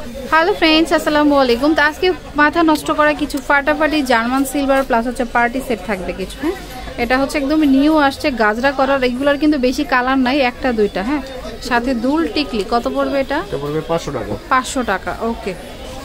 Hello friends, আসসালামু আলাইকুম। তো আজকে মাথা নষ্ট করা কিছু ফাটাফাটি জার্মান সিলভার প্লাস হচ্ছে পার্টি সেট থাকবে কিছু। হ্যাঁ, এটা হচ্ছে একদম নিউ আসছে, গাজরা করা। রেগুলার কিন্তু বেশি কালার নাই, একটা দুইটা। হ্যাঁ, সাথে দুল টিকলি। কত পড়বে এটা? এটা পড়বে 500 টাকা। 500 টাকা। ওকে,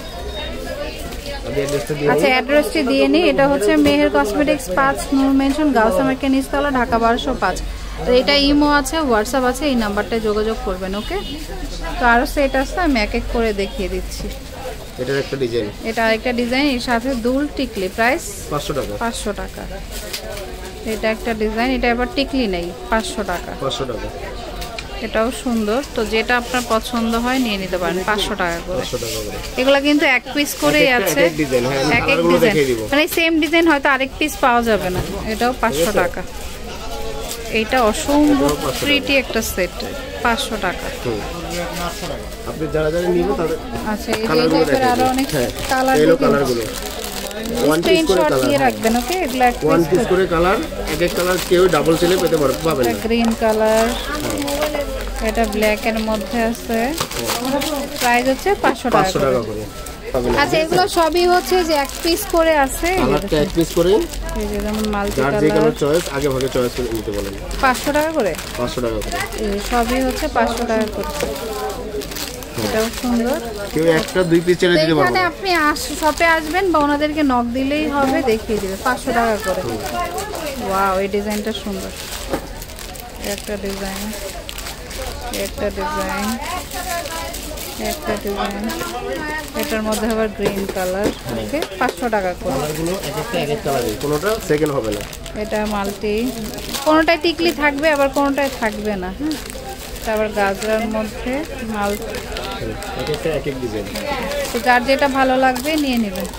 আচ্ছা অ্যাড্রেসটি দিয়ে নিই। এটা হচ্ছে Meher cosmetics 5 Noor mansion, Gaus market নিচতলা, ঢাকা 1205। তো এটা ইমো আছে, হোয়াটসঅ্যাপ আছে, এই নাম্বারটায় যোগাযোগ করবেন। ওকে, তো আরও সেট আছে, আমি এক এক করে দেখিয়ে দিচ্ছি। এটার একটা ডিজাইন, এটা আরেকটা ডিজাইন, এর সাথে দুল টিকলি, প্রাইস 500 টাকা। 500 টাকা। এটা একটা ডিজাইন, এটা এবার টিকলি নেই, 500 টাকা। 500 টাকা। এটাও সুন্দর। তো যেটা আপনার পছন্দ হয় নিয়ে নিতে পারেন, 500 টাকা করে। 500 টাকা করে। এগুলা কিন্তু এক পিস করেই আছে, এক ডিজাইন। হ্যাঁ, এক এক ডিজাইন, মানে সেম ডিজাইন হয়তো আরেক পিস পাওয়া যাবে না। এটাও 500 টাকা। এইটা অসম্ভব প্রিটি একটা সেট, 500 টাকা। আপনি যারা যারা নিবেন তাদের আচ্ছা, এই টাইপের আরো অনেক কালার, এই কালারগুলো ওয়ান পিস করে কালার দিয়ে রাখবেন। ওকে, এগুলা ওয়ান পিস করে কালার, এক এক কালার কেউ ডাবল সেলে পেতে পারবেন না। গ্রিন কালার, এটা ব্ল্যাক এর মধ্যে আছে, প্রাইস হচ্ছে 500 টাকা করে। আচ্ছা, এগুলো সবই হচ্ছে যে এক পিস করে আছে, কালারটা এক পিস করে। এই যে যেমন মাল্টি যার যে কালার চয়েস আগে ভাগে চয়েস করে নিতে বলেন। 500 টাকা করে। 500 টাকা করে। এই সবই হচ্ছে 500 টাকা করে। এটাও সুন্দর। কেউ একটা দুই পিস ছেড়ে দিতে পারবে। এখানে আপনি শপে আসবেন বা ওনাদেরকে নক দিলেই হবে, দেখিয়ে দিবে। 500 টাকা করে। ওয়াও, এই ডিজাইনটা সুন্দর। একটা ডিজাইন, একটা ডিজাইন, একটা ডিজাইন, এটার মধ্যে আবার গ্রিন কালার। ওকে, 500 টাকা করে। কালারগুলো এক একটা এক এক কালারের, কোনোটা সেকেন্ড হবে না। এটা মাল্টি, কোনোটায় টিকলি থাকবে আবার কোনোটায় থাকবে না। হ্যাঁ, আবার গাজরার মধ্যে মাল্টি, এক একটা এক এক ডিজাইন। তো যার যেটা ভালো লাগবে নিয়ে নেবেন।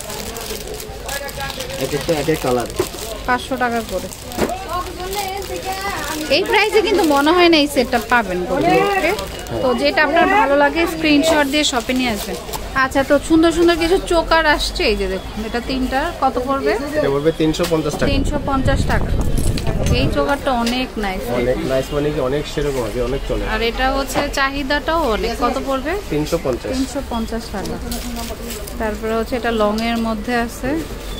এক একটা এক এক কালার, 500 টাকা করে। এই প্রাইসে কিন্তু মনে হয় না এই সেটটা পাবেন। ওকে, তো যেটা আপনার ভালো লাগে স্ক্রিনশট দিয়ে শপে নিয়ে আসবেন। আচ্ছা, তো সুন্দর সুন্দর কিছু চোকার আসছে, এই যে দেখুন, এটা তিনটা কত পড়বে? এটা পড়বে 350 টাকা। 350 টাকা। এই চোকারটা অনেক নাইস, অনেক নাইস, মানে কি অনেক সেরকম আছে, অনেক চলে। আর এটা হচ্ছে চাহিদাটাও অনেক। কত পড়বে? 350 টাকা। তারপরে হচ্ছে এটা লং এর মধ্যে আছে,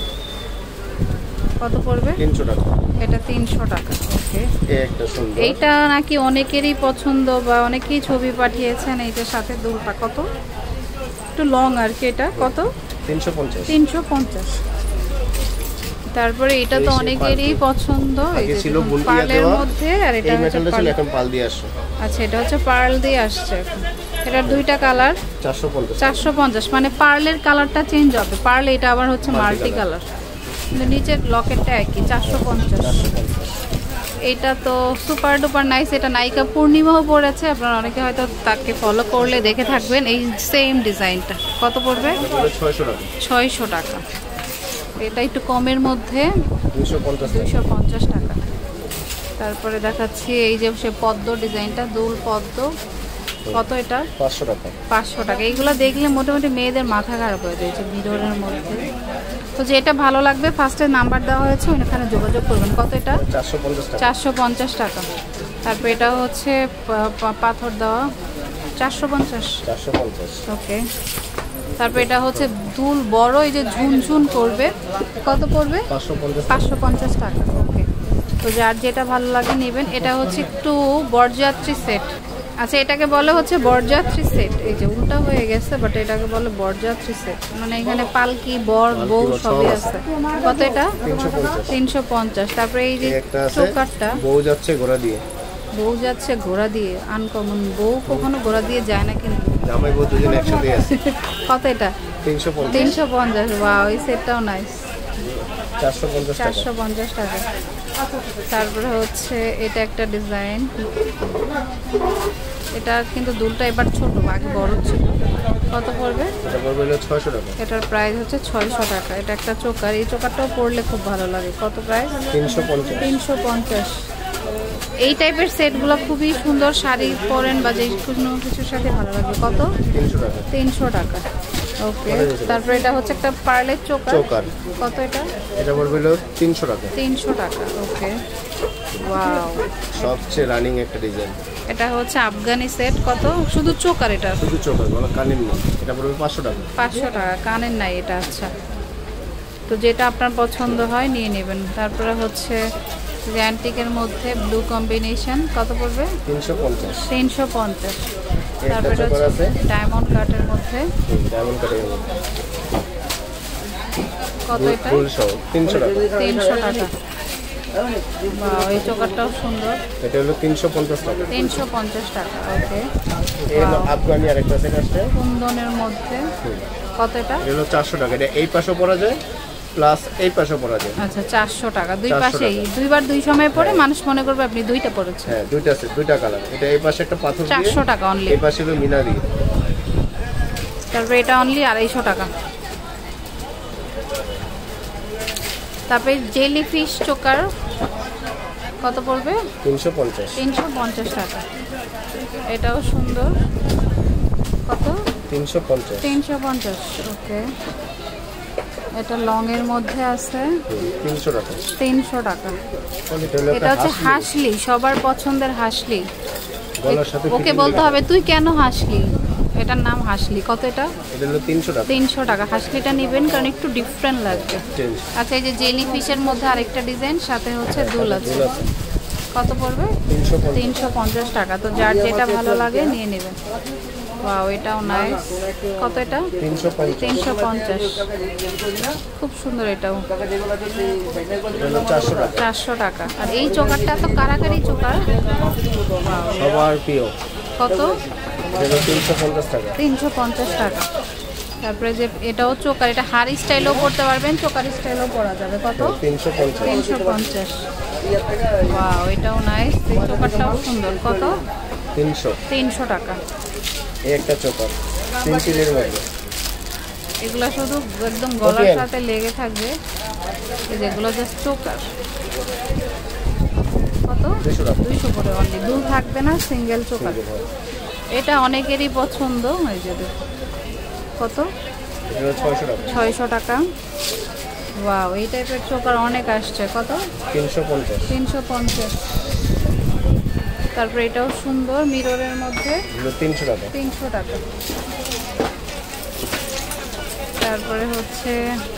কত পড়বে? 300 টাকা। এটা 300 টাকা। ওকে, একটা সুন্দর। এইটা নাকি অনেকেরই পছন্দ বা অনেকেই ছবি পাঠিয়েছেন। এইটার সাথে দুলটা কত, একটু লং আর কি। এটা কত? 350। তারপরে এটা তো অনেকেরই পছন্দ, এই যে পার্লের মধ্যে, আর এটা হচ্ছে এখন পাল দিয়ে আসছে। আচ্ছা, এটা হচ্ছে পার্ল দিয়ে আসছে এখন। এটার দুইটা কালার, 450। মানে পার্লের কালারটা চেঞ্জ হবে। পার্ল এটা আবার হচ্ছে মাল্টি কালার, কিন্তু নিচের লকেটটা একই, 450। এটা তো সুপার ডুপার নাইস। এটা নায়িকা পূর্ণিমাও পড়েছে, আপনারা অনেকে হয়তো তাকে ফলো করলে দেখে থাকবেন। এই সেম ডিজাইনটা কত পড়বে? 600 টাকা। এটা একটু কমের মধ্যে, 250 টাকা। তারপরে দেখাচ্ছি এই যে সে পদ্ম ডিজাইনটা, দুল পদ্ম, কত এটা? 500 টাকা। 500 টাকা। এইগুলো দেখলে মোটামুটি মেয়েদের মাথা খারাপ হয়ে যায়, মিররের মধ্যে। তো যেটা ভালো লাগবে ফার্স্টে নাম্বার দেওয়া হয়েছে, ওখানে যোগাযোগ করবেন। কত এটা? 450 টাকা। তারপর এটা হচ্ছে পাথর দেওয়া, 450। ওকে, তারপর এটা হচ্ছে দুল বড়, এই যে ঝুনঝুন করবে, কত পড়বে? 550 টাকা। ওকে, তো যার যেটা ভালো লাগে নেবেন। এটা হচ্ছে একটু বরযাত্রী সেট। আচ্ছা, এটাকে বলে হচ্ছে বরযাত্রী সেট। এই যে উল্টা হয়ে গেছে, বাট এটাকে বলে বরযাত্রী সেট। মানে এখানে পালকি, বর, বউ সবই আছে। কত এটা? 350। তারপরে এই যে চোকারটা, বউ যাচ্ছে ঘোড়া দিয়ে। বউ যাচ্ছে ঘোড়া দিয়ে, আনকমন। বউ কখনো ঘোড়া দিয়ে যায় না, কিন্তু জামাই বউ দুজন একসাথে আছে। কত এটা? 350। ওয়াও, এই সেটটাও নাইস, 450 টাকা। তারপরে হচ্ছে এটা একটা ডিজাইন, এটা কিন্তু দুলটা এবার ছোট, আগে বড় ছিল। কত পড়বে? এটা পড়বে 600 টাকা। এটার প্রাইস হচ্ছে 600 টাকা। এটা একটা চোকার, এই চোকারটাও পরলে খুব ভালো লাগে। কত প্রাইস? 350। এই টাইপের সেটগুলো খুবই সুন্দর, শাড়ি পরেন বা যে কোনো কিছুর সাথে ভালো লাগবে। কত? 300 টাকা। ওকে, তারপর এটা হচ্ছে একটা পার্লের চোকার। কত এটা? এটা পড়বে 300 টাকা। 300 টাকা। ওকে, ওয়াও, সবচেয়ে রানিং একটা ডিজাইন। এটা হচ্ছে আফগানি সেট, কত? শুধু চোকার, এটা শুধু চোকার, গলা কানের নেই, এটা পড়বে 500 টাকা। 500 টাকা, কানের নাই এটা। আচ্ছা, তো যেটা আপনার পছন্দ হয় নিয়ে নেবেন। তারপরে হচ্ছে অ্যান্টিকের মধ্যে ব্লু কম্বিনেশন, কত পড়বে? 350। 350। তারপরে হচ্ছে ডায়মন্ড কাটের মধ্যে, ডায়মন্ড কাটের মধ্যে কত এটা? 300 টাকা। 300 টাকা। বাহ, এই চোকারটাও সুন্দর। এটা হলো 350 টাকা। 350 টাকা। ওকে। এই হলো আফগানি আরেকটা সেট আছে কুন্দনের মধ্যে, কত এটা? এটা হলো 400 টাকা। এটা এই পাশেও পরা যায় প্লাস এই পাশেও পরা যায়। আচ্ছা, 400 টাকা। দুই পাশেই দুইবার দুই সময় পরে মানুষ মনে করবে আপনি দুইটা পরেছেন। হ্যাঁ, দুইটা আছে, দুইটা কালার। এটা এই পাশে একটা পাথর দিয়ে 400 টাকা অনলি। এই পাশে হলো মিনা দিয়ে। তারপরে এটা অনলি 250 টাকা। তারপরে জেলি ফিশ চোকার কত পড়বে? 350। 350 টাকা। এটাও সুন্দর, কত? 350। 350। ওকে। এটা লং এর মধ্যে আছে 300 টাকা। 300 টাকা। এটা হচ্ছে হাসলি, সবার পছন্দের হাসলি। গলার সাথে ওকে বলতে হবে তুই কেন হাসলি, এটার নাম হাসলি। কত এটা? এটা হলো 300 টাকা। 300 টাকা। হাসলিটা নেবেন কারণ একটু ডিফারেন্ট লাগবে। আচ্ছা, এই যে জেলি ফিশের মধ্যে আরেকটা ডিজাইন, সাথে হচ্ছে দুল আছে, কত পড়বে? 350 টাকা। তো যার যেটা ভালো লাগে নিয়ে নেবেন। ওয়াও, এটাও নাইস। কত এটা? 350। খুব সুন্দর এটাও। 400 টাকা। আর এই চোকারটা তো কারাকারি চোকার, সবার প্রিয়। কত? 350 টাকা। 350 টাকা। তারপরে যে এটাও চোকার, এটা হাড়ি স্টাইলেও পড়তে পারবেন, চোকার স্টাইলেও পরা যাবে। কত? 350। 350। ওয়াও, এটাও নাইস। এই চোকারটাও সুন্দর। কত? 300 টাকা। এই একটা চোকার সিম্পলের মধ্যে, এগুলো শুধু একদম গলার সাথে লেগে থাকবে, এই যেগুলো জাস্ট চোকার। কত? 200 করে অনলি। দুল থাকবে না, সিঙ্গেল চোকার। এটা অনেকেরই পছন্দ। এই যে কত? 600 টাকা। 600 টাকা। ওয়াও, এই টাইপের চোকার অনেক আসছে। কত? 350। 350। তারপরে এটাও সুন্দর, মিররের মধ্যে, 300 টাকা। 300 টাকা। তারপরে হচ্ছে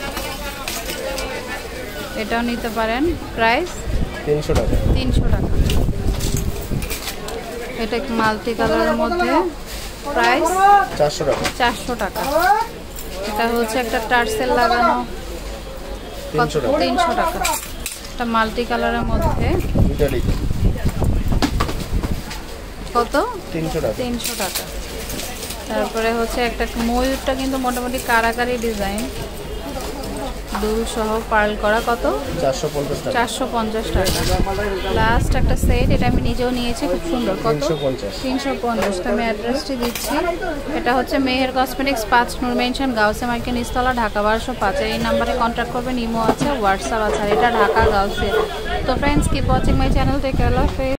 এটাও নিতে পারেন, প্রাইস 300 টাকা। 300 টাকা। এটা মাল্টি কালারের মধ্যে, প্রাইস 400 টাকা। 400 টাকা। এটা হচ্ছে একটা টার্সেল লাগানো, 300 টাকা। এটা মাল্টি কালারের মধ্যে, কত? 300 টাকা। 300 টাকা। তারপরে হচ্ছে একটা ময়ূরটা কিন্তু মোটামুটি কারাকারি ডিজাইন, দুল সহ পার্ল করা, কত? 450 টাকা। 450 টাকা। লাস্ট একটা সেট, এটা আমি নিজেও নিয়েছি, খুব সুন্দর। কত? 350। 350। আমি অ্যাড্রেসটি দিচ্ছি। এটা হচ্ছে Meher cosmetics, 5 Noor mansion, Gausia market, নিচতলা, ঢাকা 1205। এই নাম্বারে কন্ট্যাক্ট করবেন। ইমো আছে, হোয়াটসঅ্যাপ আছে। আর এটা ঢাকা গাউসিয়া। তো friends, keep watching my channel. Take care, আল্লাহ হাফেজ।